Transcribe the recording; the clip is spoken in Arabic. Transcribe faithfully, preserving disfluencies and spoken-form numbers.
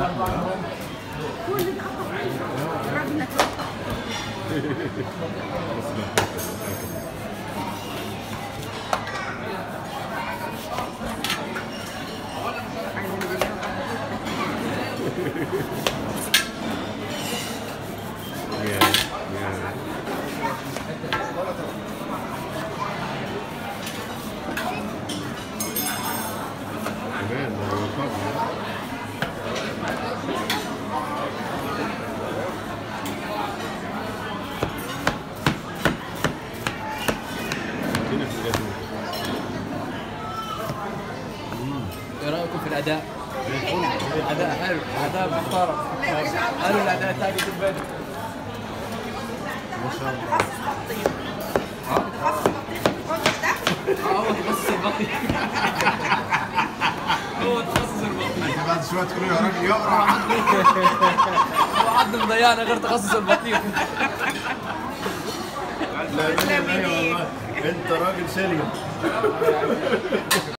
ايه رايكم في الاداء؟ الاداء حلو، الاداء محترم. قالوا الاداء الثاني في البيت. ما شاء الله. اه هو تخصص البطيخ. هو تخصص البطيخ. انت بعد شويه تقول يا راجل يقرا. هو حد مضيعنا غير تخصص البطيخ. لا لا والله انت راجل سليم.